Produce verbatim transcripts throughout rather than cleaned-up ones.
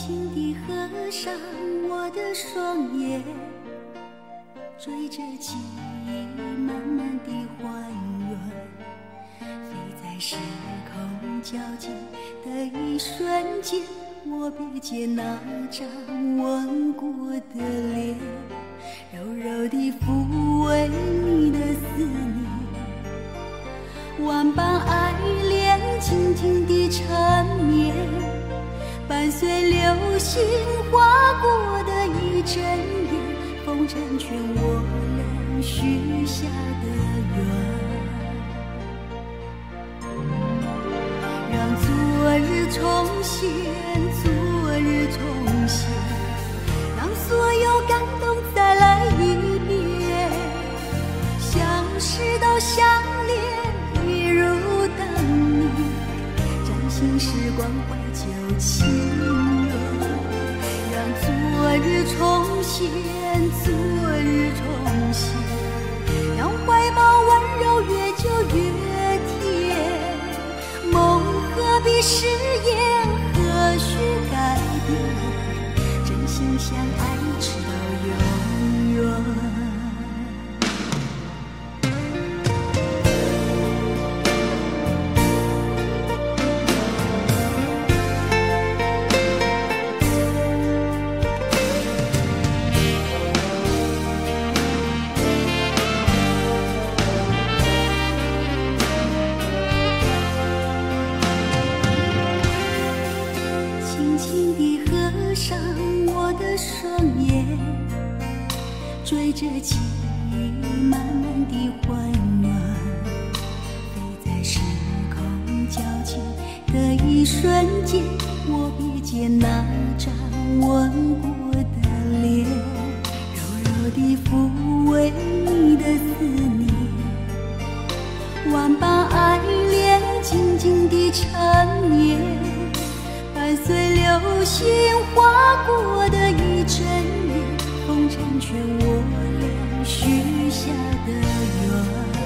轻地合上我的双眼，追着记忆慢慢地还原，飞在时空交集的一瞬间，我瞥见那张吻过的脸，柔柔地抚慰你的思念，万般爱恋静静地缠绵，伴随流星划过的一阵烟，风成全我俩许下的愿。让昨日重现，昨日重现，让所有感动再来一遍，相识到相恋，一如当年，崭新时光怀旧情缘。让昨日重现，昨日重现，让怀抱温柔越久越甜，梦何必誓言，何须改变，真心相爱直到永远。追着记忆慢慢地还原，飞在时空交集的一瞬间，我瞥见那张吻过的脸，柔柔地抚慰你的思念，万般爱恋静静地缠绵，伴随流星划过的一阵烟，风成全我俩许下的愿。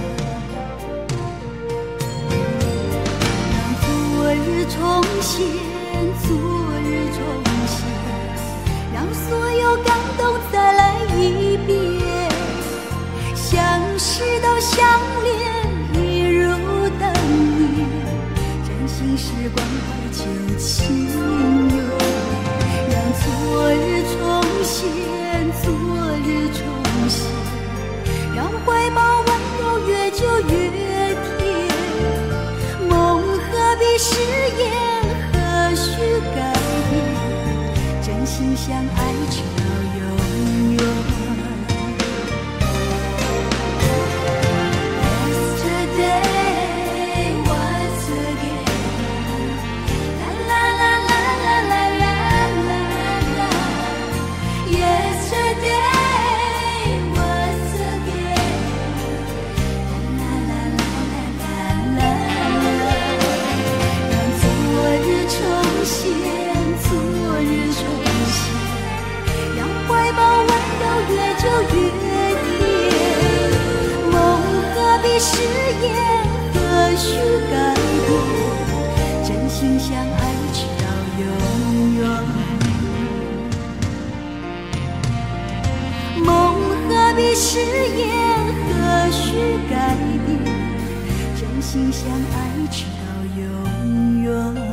让昨日重现，昨日重现，让所有感动再来一遍，相识到相恋，一如当年，崭新时光怀旧情缘。让昨日重现，昨日重现，让怀抱温柔越久越甜，梦何必誓言，何须改变，真心相爱直到永远。誓言何须改变，真心相爱直到永远。梦何必誓言，何须改变，真心相爱直到永远。